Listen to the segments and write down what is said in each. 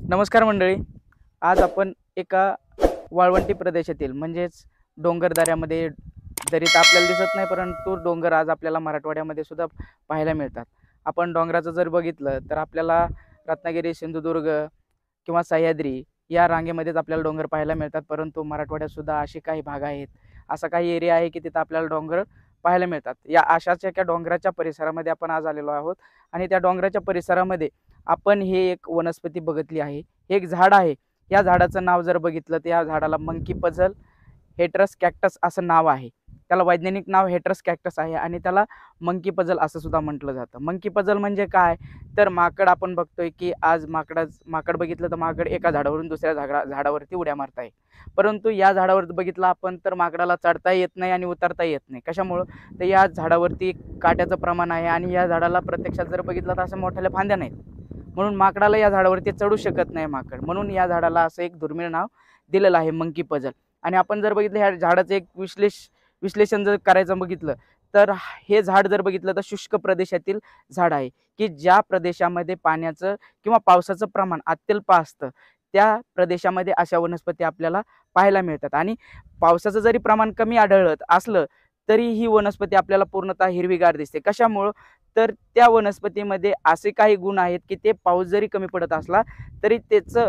नमस्कार मंडळी. आज आपण एका वाळवंटी प्रदेशातील म्हणजेच डोंगरदऱ्यामध्ये दरीत आपल्याला दिसत नाही, परंतु डोंगर आज आपल्याला मराठवाड्यामध्ये सुद्धा पाहायला मिळतात. आपण डोंगराचं जर बघितलं तर आपल्याला रत्नागिरी, सिंधुदुर्ग किंवा सह्याद्री या रांगेमध्येच आपल्याला डोंगर पाहायला मिळतात. परंतु मराठवाड्यात सुद्धा असे काही भाग आहेत, असा काही एरिया आहे की तिथं आपल्याला डोंगर पाहायला मिळतात. या अशाच एका डोंगराच्या परिसरामध्ये आपण आज आलेलो आहोत आणि त्या डोंगराच्या परिसरामध्ये आपण हे एक वनस्पती बघितली आहे. हे एक झाड आहे. या झाडाचं नाव जर बघितलं तर या झाडाला मंकी पझल हेटरस कॅक्टस असं नाव आहे. त्याला वैज्ञानिक नाव हेटरस कॅक्टस आहे आणि त्याला मंकी पझल असं सुद्धा म्हटलं जातं. मंकी पझल म्हणजे काय, तर माकड आपण बघतोय की आज माकड बघितलं तर माकड एका झाडावरून दुसऱ्या झाडावरती उड्या मारत आहे. परंतु या झाडावर बघितलं आपण तर माकडाला चढता येत नाही आणि उतरता येत नाही. कशामुळं, तर या झाडावरती काट्याचं प्रमाण आहे आणि या झाडाला प्रत्यक्षात जर बघितलं तर असं मोठ्याल्या फांद्या नाहीत, म्हणून माकडाला या झाडावरती चढू शकत नाही माकड. म्हणून या झाडाला असं एक दुर्मिळ नाव दिलेलं आहे मंकी पझल. आणि आपण जर बघितलं ह्या झाडाचं एक विश्लेषण जर करायचं बघितलं तर हे झाड जर बघितलं तर शुष्क प्रदेशातील झाड आहे की ज्या प्रदेशामध्ये पाण्याचं किंवा पावसाचं प्रमाण अत्यल्प असतं त्या प्रदेशामध्ये अशा वनस्पती आपल्याला पाहायला मिळतात. आणि पावसाचं जरी प्रमाण कमी आढळत असलं तरी ही वनस्पती आपल्याला पूर्णतः हिरवीगार दिसते. कशामुळं, तर त्या वनस्पतीमध्ये असे काही गुण आहेत की ते पाऊस जरी कमी पडत असला तरी त्याचं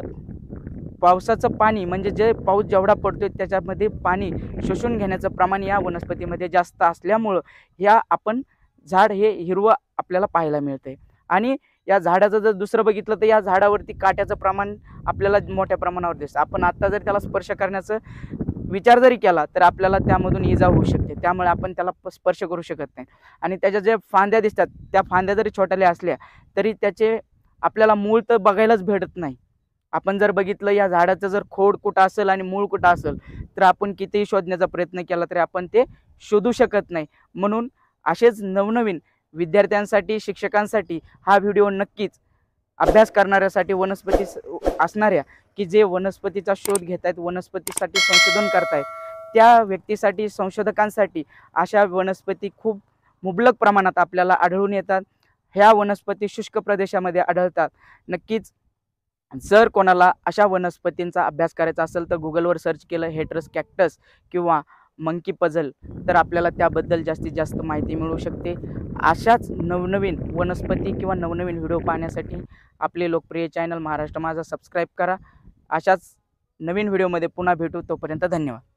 पावसाचं पाणी म्हणजे जे पाऊस जेवढा पडतोय त्याच्यामध्ये पाणी शोषून घेण्याचं प्रमाण या वनस्पतीमध्ये जास्त असल्यामुळं या आपण झाड हे हिरवं आपल्याला पाहायला मिळतंय. आणि या झाडाचं जर दुसरं बघितलं तर या झाडावरती काट्याचं प्रमाण आपल्याला मोठ्या प्रमाणावर दिसतं. आपण आता जर त्याला स्पर्श करण्याचं विचार जरी केला तर आपल्याला त्यामधून इजा होऊ शकते, त्यामुळे आपण त्याला स्पर्श करू शकत नाही. आणि त्याच्या ज्या फांद्या दिसतात त्या फांद्या जरी छोट्याल्या असल्या तरी त्याचे आपल्याला मूळ तर बघायलाच भेटत नाही. आपण जर बघितलं या झाडाचं जर खोड कुठं असेल आणि मूळ कुठं असेल तर आपण कितीही शोधण्याचा प्रयत्न केला तरी आपण ते शोधू शकत नाही. म्हणून असेच नवनवीन विद्यार्थ्यांसाठी, शिक्षकांसाठी हा व्हिडिओ नक्कीच अभ्यास करणाऱ्यासाठी, वनस्पती असणाऱ्या की जे वनस्पतीचा शोध घेत आहेत, वनस्पतीसाठी संशोधन करतायत त्या व्यक्तीसाठी, संशोधकांसाठी अशा वनस्पती खूप मुबलक प्रमाणात आपल्याला आढळून येतात. ह्या वनस्पती शुष्क प्रदेशामध्ये आढळतात. नक्कीच जर कोणाला अशा वनस्पतींचा अभ्यास करायचा असेल तर गुगलवर सर्च केलं हेटरस कॅक्टस किंवा मंकी पझल तर आपल्याला त्याबद्दल जास्तीत जास्त माहिती मिळू शकते. अशाच नवनवीन वनस्पती किंवा नवनवीन व्हिडिओ पाहण्यासाठी आपले लोकप्रिय चॅनल महाराष्ट्र माझा सबस्क्राईब करा. अशाच नवीन व्हिडिओमध्ये पुन्हा भेटू. तोपर्यंत धन्यवाद.